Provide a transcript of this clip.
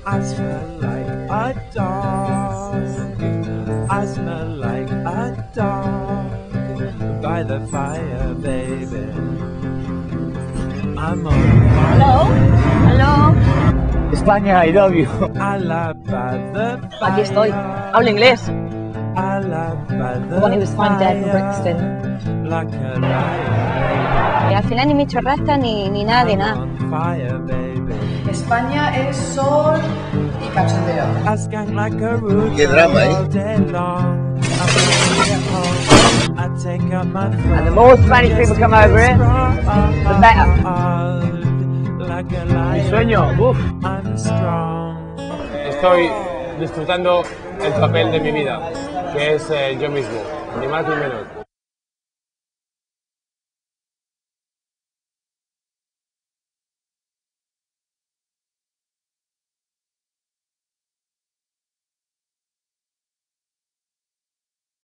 I smell like a dog. I smell like a dog by the fire, baby. I'm on fire. Hello? Hello? España, I love you. I love by the fire. Aquí estoy. Hablo inglés. I love by the When he was found dead in Brixton. like a lion. Y al final ni me hizo rasta ni nada de nada. On fire, baby. España es sol y cachondeo. I skank like a root Qué drama, all day long. I take out my phone. And the more Spanish people come over here, the better. Like a Mi lion, sueño, uff. I'm strong. Estoy disfrutando el papel de mi vida, que es yo mismo, ni más ni menos.